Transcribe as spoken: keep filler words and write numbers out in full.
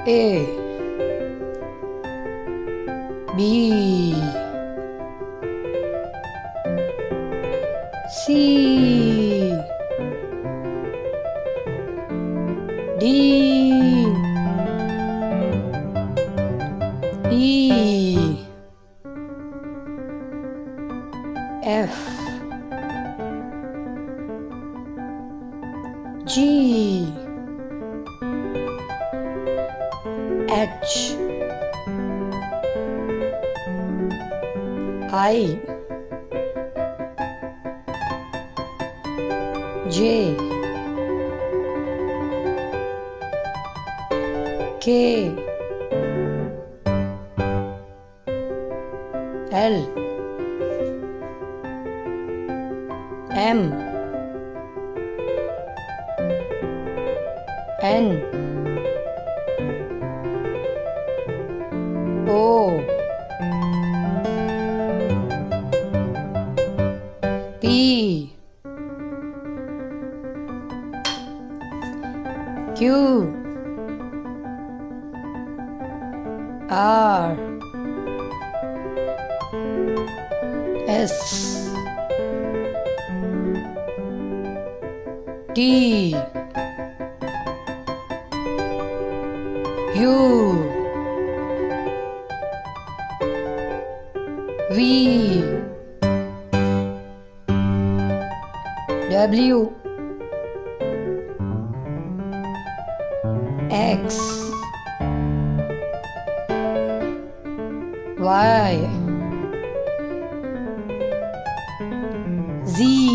A B C D E F G H I J K L M N O P Q R S T U V W X Y Z